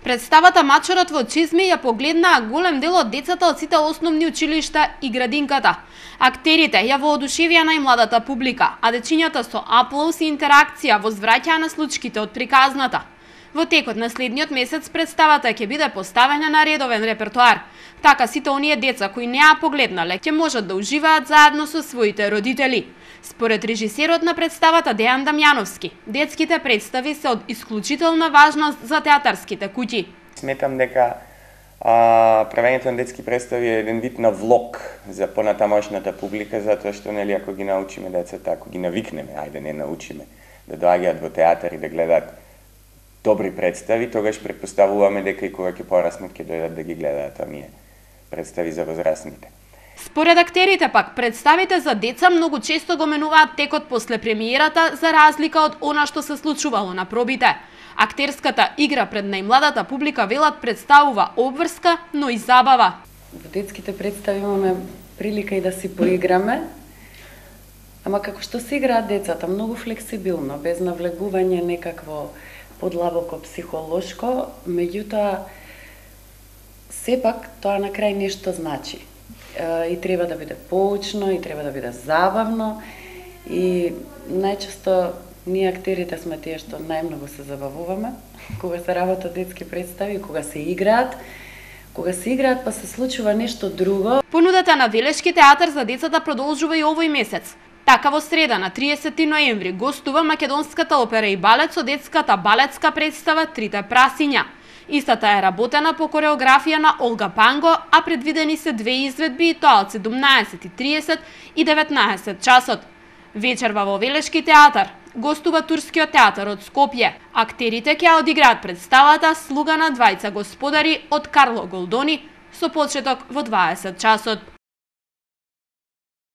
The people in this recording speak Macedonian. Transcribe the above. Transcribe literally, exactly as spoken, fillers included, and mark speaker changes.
Speaker 1: Представата Мачорот во чизми ја погледнаа голем дел од децата од сите основни училишта и градинката. Актерите ја воодушевија најмладата публика, а дечињата со аплауз и интеракција возвраќаа на случките од приказната. Во текот на следниот месец представата ќе биде поставена на редовен репертоар. Така сите оние деца кои не ја погледнале ќе можат да уживаат заедно со своите родители. Според режисерот на представата Дејан Дамјановски, детските представи се од исклучителна важност за театарските куќи.
Speaker 2: Сметам дека а, правењето на детски представи е еден вид на влог за понатамошната публика, затоа што нели ако ги научиме децата, ако ги навикнеме, ајде не научиме, да доаѓаат во театар и да гледаат добри представи, тогаш претпоставуваме дека и кога ќе пораснат ќе дојдат да ги гледаат оние представи за возрастните.
Speaker 1: Според актерите пак, представите за деца многу често го менуваат текот после премиерата за разлика од она што се случувало на пробите. Актерската игра пред најмладата публика велат представува обврска, но и забава.
Speaker 3: Во детските представи имаме прилика и да си поиграме, ама како што се играат децата, многу флексибилно, без навлегување некакво подлабоко психолошко, меѓутоа сепак тоа на крај нешто значи. И треба да биде поучно, и треба да биде забавно, и најчесто ние актерите сме тие што најмногу се забавуваме кога се работат детски представи, кога се играат. Кога се играат па се случува нешто друго.
Speaker 1: Понудата на Велешки театар за децата продолжува и овој месец. Така во среда на триесети ноември гостува македонската опера и балет со детската балетска представа Трите прасиња. Истата е работена по кореографија на Олга Панго, а предвидени се две изведби и тоа од седумнаесет и триесет и деветнаесет часот. Вечерва во Велешки театар гостува Турскиот театар од Скопје. Актерите ќе одиграат представата Слуга на двајца господари од Карло Голдони со почеток во дваесет часот.